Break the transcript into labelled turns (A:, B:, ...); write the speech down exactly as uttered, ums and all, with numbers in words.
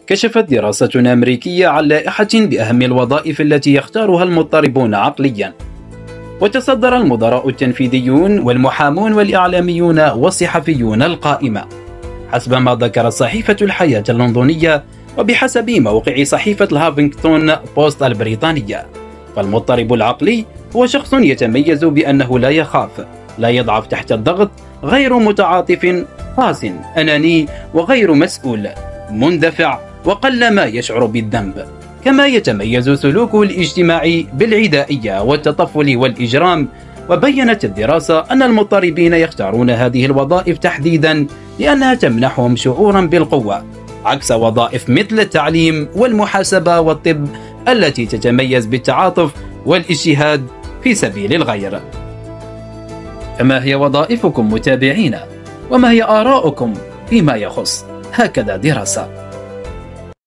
A: كشفت دراسة أمريكية عن لائحة بأهم الوظائف التي يختارها المضطربون عقليا، وتصدر المدراء التنفيذيون والمحامون والإعلاميون والصحفيون القائمة حسب ما ذكرت صحيفة الحياة اللندنية. وبحسب موقع صحيفة الهافينغتون بوست البريطانية، فالمضطرب العقلي هو شخص يتميز بأنه لا يخاف، لا يضعف تحت الضغط، غير متعاطف، قاس، أناني، وغير مسؤول، مندفع، وقلما يشعر بالذنب. كما يتميز سلوكه الاجتماعي بالعدائية والتطفل والإجرام. وبينت الدراسة أن المضطربين يختارون هذه الوظائف تحديدا لأنها تمنحهم شعورا بالقوة، عكس وظائف مثل التعليم والمحاسبة والطب التي تتميز بالتعاطف والاجتهاد في سبيل الغير. فما هي وظائفكم متابعينا؟ وما هي آراؤكم فيما يخص هكذا دراسة؟